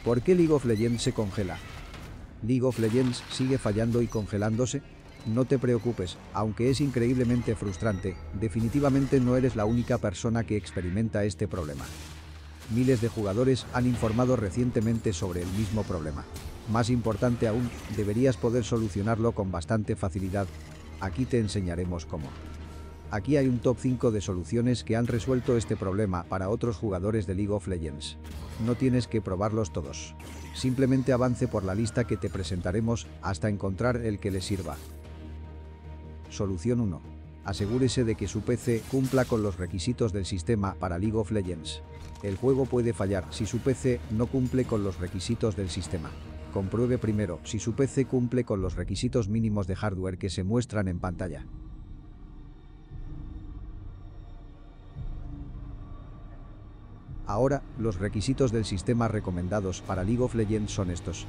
¿Por qué League of Legends se congela? ¿League of Legends sigue fallando y congelándose? No te preocupes, aunque es increíblemente frustrante, definitivamente no eres la única persona que experimenta este problema. Miles de jugadores han informado recientemente sobre el mismo problema. Más importante aún, deberías poder solucionarlo con bastante facilidad. Aquí te enseñaremos cómo. Aquí hay un top 5 de soluciones que han resuelto este problema para otros jugadores de League of Legends. No tienes que probarlos todos. Simplemente avance por la lista que te presentaremos hasta encontrar el que le sirva. Solución 1. Asegúrese de que su PC cumpla con los requisitos del sistema para League of Legends. El juego puede fallar si su PC no cumple con los requisitos del sistema. Compruebe primero si su PC cumple con los requisitos mínimos de hardware que se muestran en pantalla. Ahora, los requisitos del sistema recomendados para League of Legends son estos.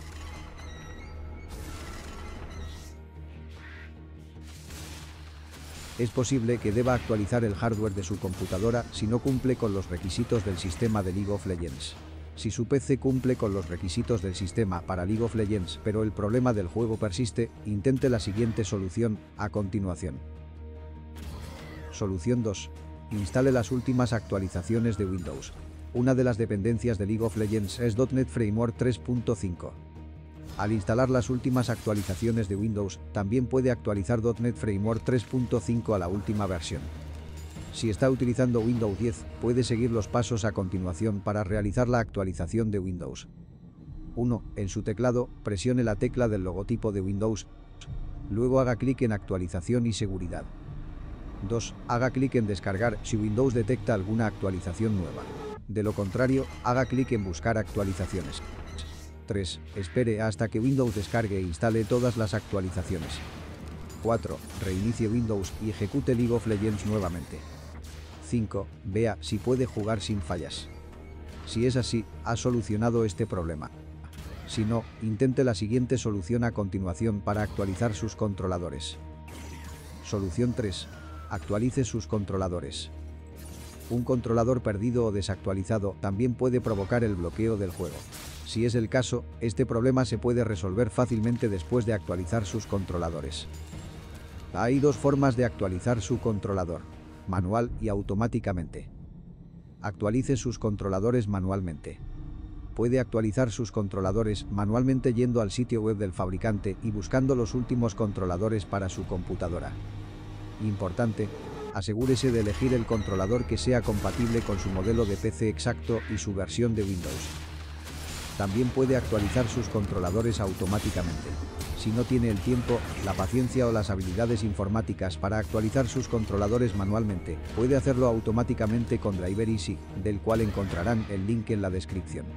Es posible que deba actualizar el hardware de su computadora si no cumple con los requisitos del sistema de League of Legends. Si su PC cumple con los requisitos del sistema para League of Legends pero el problema del juego persiste, intente la siguiente solución a continuación. Solución 2. Instale las últimas actualizaciones de Windows. Una de las dependencias de League of Legends es .NET Framework 3.5. Al instalar las últimas actualizaciones de Windows, también puede actualizar .NET Framework 3.5 a la última versión. Si está utilizando Windows 10, puede seguir los pasos a continuación para realizar la actualización de Windows. 1. En su teclado, presione la tecla del logotipo de Windows. Luego haga clic en Actualización y Seguridad. 2. Haga clic en Descargar si Windows detecta alguna actualización nueva. De lo contrario, haga clic en Buscar actualizaciones. 3. Espere hasta que Windows descargue e instale todas las actualizaciones. 4. Reinicie Windows y ejecute League of Legends nuevamente. 5. Vea si puede jugar sin fallas. Si es así, ha solucionado este problema. Si no, intente la siguiente solución a continuación para actualizar sus controladores. Solución 3. Actualice sus controladores. Un controlador perdido o desactualizado también puede provocar el bloqueo del juego. Si es el caso, este problema se puede resolver fácilmente después de actualizar sus controladores. Hay dos formas de actualizar su controlador: manual y automáticamente. Actualice sus controladores manualmente. Puede actualizar sus controladores manualmente yendo al sitio web del fabricante y buscando los últimos controladores para su computadora. Importante, asegúrese de elegir el controlador que sea compatible con su modelo de PC exacto y su versión de Windows. También puede actualizar sus controladores automáticamente. Si no tiene el tiempo, la paciencia o las habilidades informáticas para actualizar sus controladores manualmente, puede hacerlo automáticamente con Driver Easy, del cual encontrarán el link en la descripción.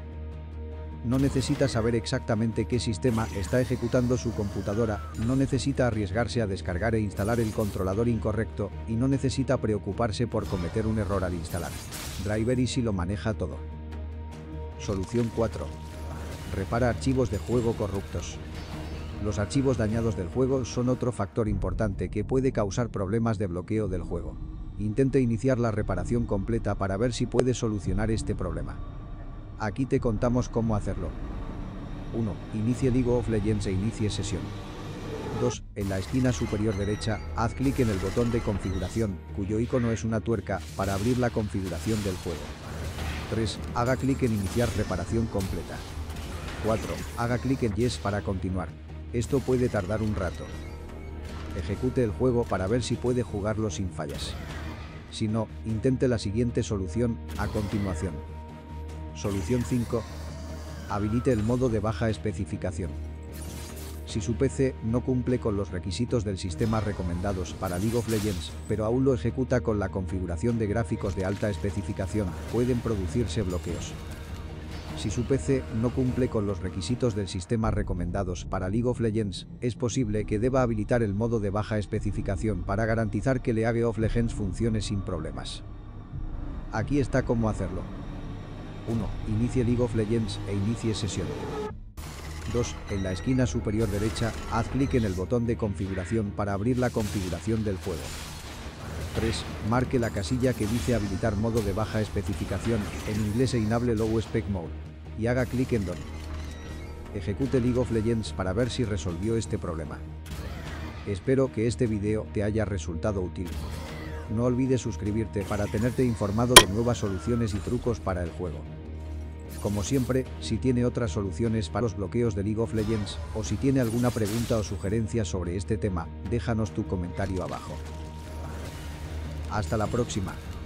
No necesita saber exactamente qué sistema está ejecutando su computadora, no necesita arriesgarse a descargar e instalar el controlador incorrecto y no necesita preocuparse por cometer un error al instalar. Driver Easy lo maneja todo. Solución 4. Repara archivos de juego corruptos. Los archivos dañados del juego son otro factor importante que puede causar problemas de bloqueo del juego. Intente iniciar la reparación completa para ver si puede solucionar este problema. Aquí te contamos cómo hacerlo. 1. Inicie League of Legends e inicie sesión. 2. En la esquina superior derecha, haz clic en el botón de configuración, cuyo icono es una tuerca, para abrir la configuración del juego. 3. Haga clic en iniciar reparación completa. 4. Haga clic en Yes para continuar. Esto puede tardar un rato. Ejecute el juego para ver si puede jugarlo sin fallas. Si no, intente la siguiente solución a continuación. Solución 5. Habilite el modo de baja especificación. Si su PC no cumple con los requisitos del sistema recomendados para League of Legends, pero aún lo ejecuta con la configuración de gráficos de alta especificación, pueden producirse bloqueos. Si su PC no cumple con los requisitos del sistema recomendados para League of Legends, es posible que deba habilitar el modo de baja especificación para garantizar que League of Legends funcione sin problemas. Aquí está cómo hacerlo. 1. Inicie League of Legends e inicie sesión. 2. En la esquina superior derecha, haz clic en el botón de configuración para abrir la configuración del juego. 3. Marque la casilla que dice habilitar modo de baja especificación, en inglés Enable Low Spec Mode. y haga clic en Done. Ejecute League of Legends para ver si resolvió este problema. Espero que este video te haya resultado útil. No olvides suscribirte para tenerte informado de nuevas soluciones y trucos para el juego. Como siempre, si tiene otras soluciones para los bloqueos de League of Legends, o si tiene alguna pregunta o sugerencia sobre este tema, déjanos tu comentario abajo. Hasta la próxima.